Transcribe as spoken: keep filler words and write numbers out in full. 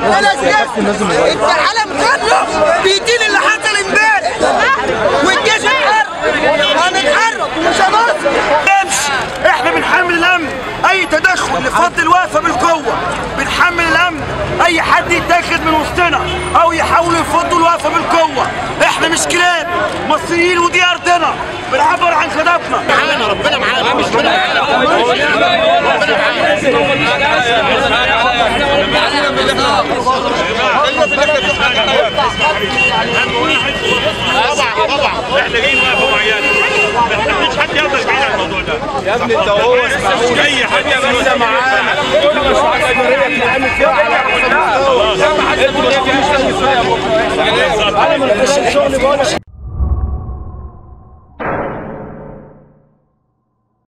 العالم كله بيدين اللي حصل امبارح، والجيش اتحرك، هنتحرك ومش هنصبر. احنا بنحمل الامن اي تدخل لفض الوقفه بالقوه، بنحمل الامن اي حد يتاخد من وسطنا او يحاولوا يفضوا الوقفه بالقوه. احنا مش كلاب، مصريين ودي ارضنا، بنعبر عن خططنا. معانا ربنا معانا، مش ربنا معانا. طبعا طبعا احنا جايين وقفه معينه، ما فيش حد يقدر بعيد عن الموضوع ده يا ابني. انت هو مش اي حد يقدر معانا. كل مشروعات الاداريه بنعمل فيها على حسب المستوى. انتوا ما تجيبوش تنفيذ فيها يا بكره. انا ما شغل بقول